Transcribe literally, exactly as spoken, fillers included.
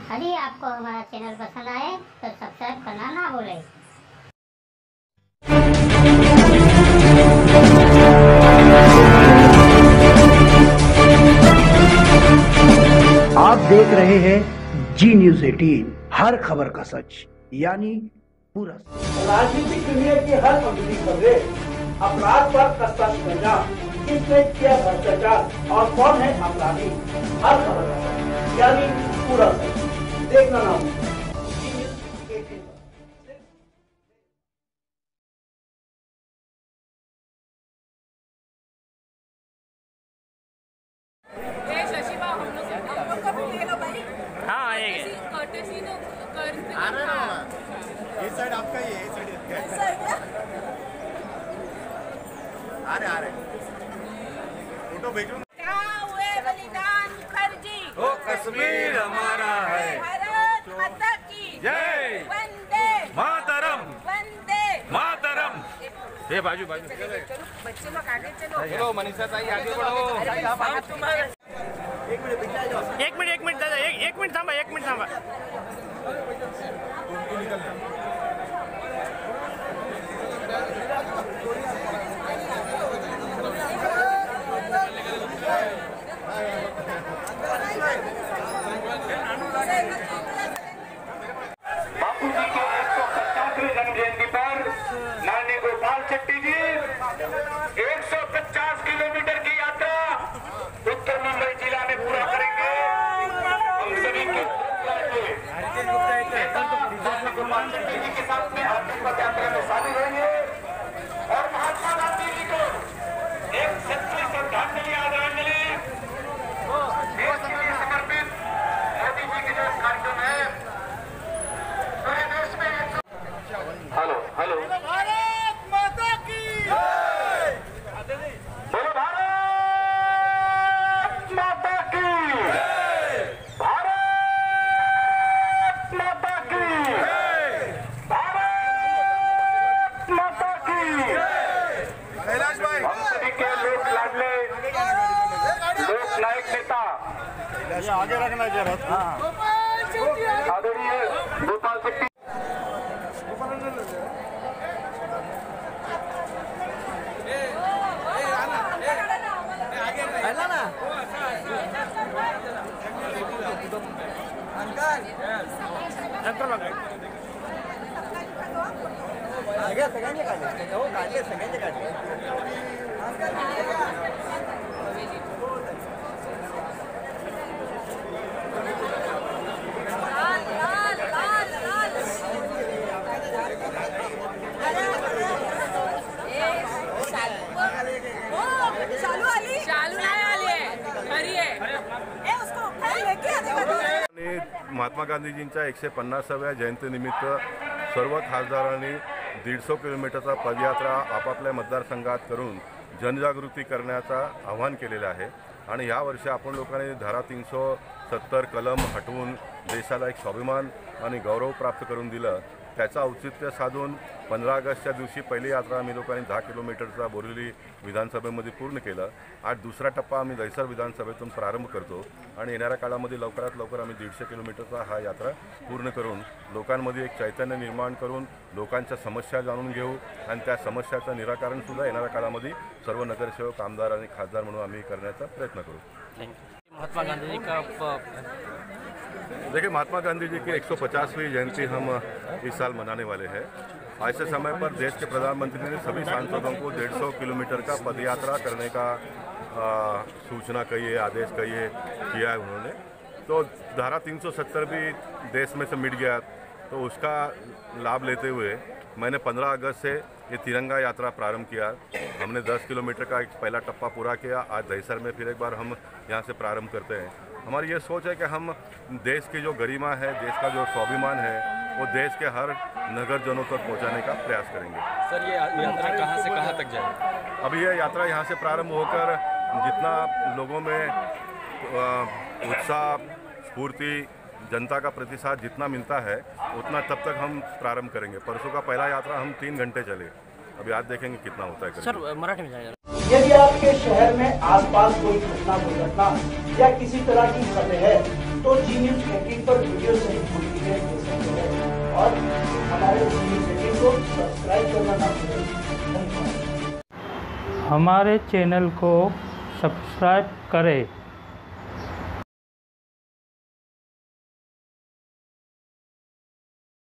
यदि आपको हमारा चैनल पसंद आए तो सब्सक्राइब करना ना भूलें। आप देख रहे हैं जी न्यूज अठारह, हर खबर का सच यानी पूरा। राजनीतिक दुनिया की हर पब्लिक खबरें, अपराध पर कस्ता सजा, किसने किया भ्रष्टाचार और कौन है अपराधी, हर खबर का सच यानी पूरा सच देखना ना भूलें। हाँ आएंगे। ये साइड आपका ही है, ये साइड इसका आ रहे आ रहे फोटो भेजो। क्या हुए बलिदान मुखर्जी, ओ कश्मीर हमारा है, भारत माता की जय, वंदे मातरम, वंदे मातरम। ये बाजू बाजू बच्चे लोग आगे चलो। चलो मनीषा ताई आगे बढ़ो। एक मिनट एक मिनट दादा एक एक मिनट थांबा एक मिनट थांबा। बापू जी के एक सौ पचासवीं जन्म जयंती पर माननीय गोपाल शेट्टी जी एक सौ पचास किलोमीटर की यात्रा उत्तर मुंबई जिला में पूरा करेंगे। हम सभी के गोपाल शेट्टी जी के साथ में आर्थिक पद यात्रा में शामिल होंगे और महात्मा गांधी जी को एक सच्ची श्रद्धांजलि आदरांजलि देश के लिए समर्पित मोदी जी के जो कार्यक्रम है पूरे देश में। हेलो हेलो भारत माता की जय, बोलो भारत माता की जय, भारत माता की जय, भारत माता की जय। कैलाश भाई हम सभी के लोक लाडले लोक नायक नेता आगे रखना जरा। आदरणीय गोपाल शेट्टी चालू आली चालू नाही आली आहे घरी आहे ए उसको खाली लेके आने का दो। आणि महात्मा गांधीजींच्या एकशे पन्नासाव्या जयंतीनिमित्त सर्व खासदारांनी दीडशे किलोमीटरचा पदयात्रा आपापल्या मतदारसंघात करून जनजागृती करण्याचा आवाहन केलेलं आहे। आणि यावर्षी आपण लोकांनी धारा तीनशे सत्तर कलम हटवून देशाला एक स्वाभिमान आणि गौरव प्राप्त करून दिलं। त्याचं औचित्य साधून पंधरा ऑगस्टच्या दिवशी पहिली यात्रा आम्ही लोकांनी दहा किलोमीटरचा बोरिवली विधानसभेमध्ये पूर्ण केलं। आज दुसरा टप्पा आम्ही दहिसर विधानसभेतून प्रारंभ करतो आणि येणाऱ्या काळामध्ये लवकरात लवकर आम्ही दीडशे किलोमीटरचा हा यात्रा पूर्ण करून लोकांमध्ये एक चैतन्य निर्माण करून लोकांच्या समस्या जाणून घेऊ आणि त्या समस्याचं निराकरणसुद्धा येणाऱ्या काळामध्ये सर्व नगरसेवक आमदार आणि खासदार म्हणून आम्ही करण्याचा प्रयत्न करू। महात्मा गांधी जी का देखिए, महात्मा गांधी जी की एक सौ पचासवीं जयंती हम इस साल मनाने वाले हैं। ऐसे समय पर देश के प्रधानमंत्री ने सभी सांसदों को डेढ़ सौ किलोमीटर का पदयात्रा करने का आ, सूचना कहिए, आदेश कहिए किया है उन्होंने। तो धारा तीन सौ सत्तर भी देश में से मिट गया, तो उसका लाभ लेते हुए मैंने पंद्रह अगस्त से ये तिरंगा यात्रा प्रारंभ किया। हमने दस किलोमीटर का एक पहला टप्पा पूरा किया। आज दहिसर में फिर एक बार हम यहाँ से प्रारंभ करते हैं। हमारी ये सोच है कि हम देश की जो गरिमा है, देश का जो स्वाभिमान है, वो देश के हर नगरजनों तक पहुँचाने का प्रयास करेंगे। सर ये यात्रा कहाँ से कहाँ तक जाएगी? अभी ये यात्रा यहाँ से प्रारंभ होकर जितना लोगों में उत्साह, स्फूर्ति, जनता का प्रतिसाद जितना मिलता है उतना तब तक हम प्रारंभ करेंगे। परसों का पहला यात्रा हम तीन घंटे चले, अभी आज देखेंगे कितना होता है। सर मराठी में जाएगा। यदि आपके शहर में आसपास कोई घटना दुर्घटना या किसी तरह की खबर है तो जी न्यूज एटीन पर वीडियो से पूरी डिटेल दे सकते हैं और हमारे जी न्यूज एटीन को सब्सक्राइब करना ना भूलें। हमारे चैनल को सब्सक्राइब करें